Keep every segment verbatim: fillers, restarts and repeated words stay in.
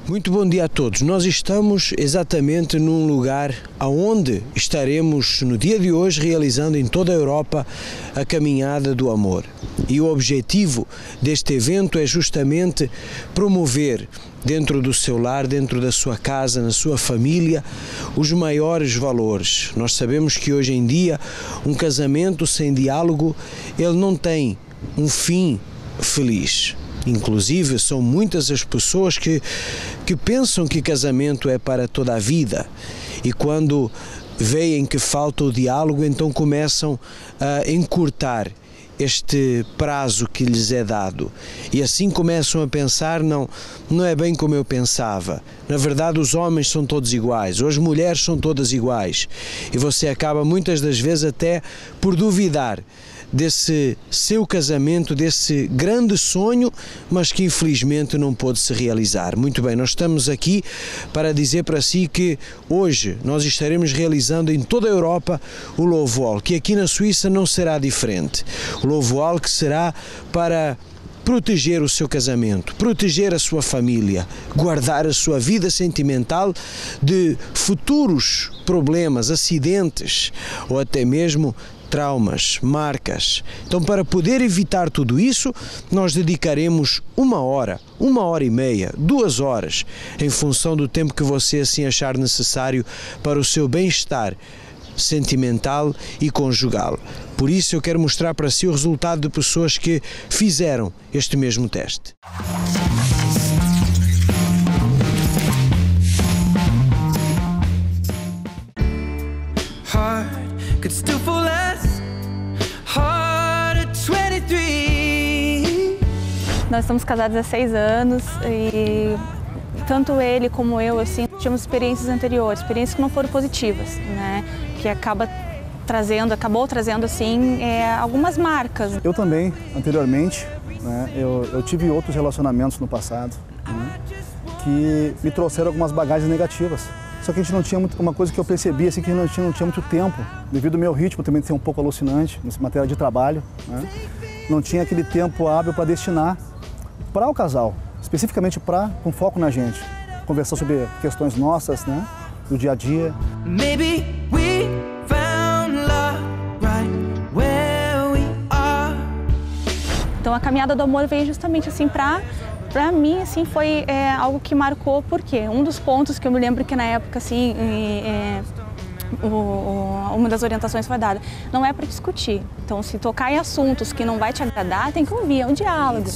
Muito bom dia a todos. Nós estamos exatamente num lugar aonde estaremos no dia de hoje realizando em toda a Europa a Caminhada do Amor. E o objetivo deste evento é justamente promover dentro do seu lar, dentro da sua casa, na sua família, os maiores valores. Nós sabemos que hoje em dia um casamento sem diálogo, ele não tem um fim feliz. Inclusive, são muitas as pessoas que, que pensam que casamento é para toda a vida e quando veem que falta o diálogo, então começam a encurtar este prazo que lhes é dado e assim começam a pensar, não, não é bem como eu pensava. Na verdade, os homens são todos iguais, ou as mulheres são todas iguais e você acaba muitas das vezes até por duvidar desse seu casamento, desse grande sonho, mas que infelizmente não pôde se realizar. Muito bem, nós estamos aqui para dizer para si que hoje nós estaremos realizando em toda a Europa o Louvre, que aqui na Suíça não será diferente. O Louvre que será para proteger o seu casamento, proteger a sua família, guardar a sua vida sentimental de futuros problemas, acidentes ou até mesmo traumas, marcas. Então, para poder evitar tudo isso, nós dedicaremos uma hora, uma hora e meia, duas horas, em função do tempo que você assim achar necessário para o seu bem-estar sentimental e conjugal. Por isso, eu quero mostrar para si o resultado de pessoas que fizeram este mesmo teste. Nós estamos casados há seis anos e tanto ele como eu, assim, tivemos experiências anteriores, experiências que não foram positivas, né? Que acaba trazendo, acabou trazendo, assim, é, algumas marcas. Eu também, anteriormente, né, eu, eu tive outros relacionamentos no passado, né, que me trouxeram algumas bagagens negativas. Só que a gente não tinha muito, uma coisa que eu percebi, assim, que não tinha, não tinha muito tempo, devido ao meu ritmo também de ser um pouco alucinante, nessa matéria de trabalho, né, não tinha aquele tempo hábil para destinar para o casal, especificamente para, com foco na gente, conversar sobre questões nossas, né, do dia a dia. Maybe we found love right where we are. Então a Caminhada do Amor veio justamente assim para Para mim, assim, foi é, algo que marcou, porque um dos pontos que eu me lembro que na época, assim, é, o, o, uma das orientações foi dada, não é para discutir. Então, se tocar em assuntos que não vai te agradar, tem que ouvir, é um diálogo.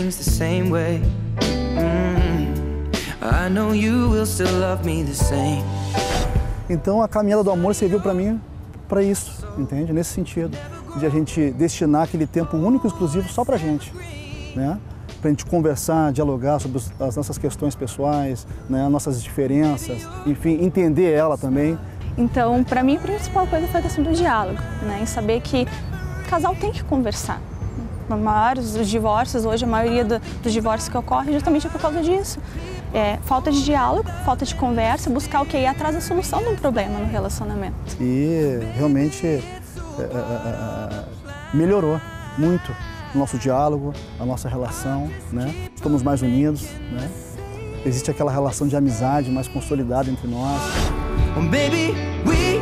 Então, a Caminhada do Amor serviu para mim para isso, entende? Nesse sentido, de a gente destinar aquele tempo único e exclusivo só para a gente, né? Para a gente conversar, dialogar sobre as nossas questões pessoais, né, nossas diferenças, enfim, entender ela também. Então, para mim, a principal coisa foi a questão do diálogo, né, em saber que o casal tem que conversar. A maioria dos divórcios, hoje, a maioria do, dos divórcios que ocorrem justamente é por causa disso. É, falta de diálogo, falta de conversa, buscar o que ir atrás da solução de um problema no relacionamento. E realmente é, é, é, melhorou muito o nosso diálogo, a nossa relação, né? Estamos mais unidos, né? Existe aquela relação de amizade mais consolidada entre nós. Oh, baby, we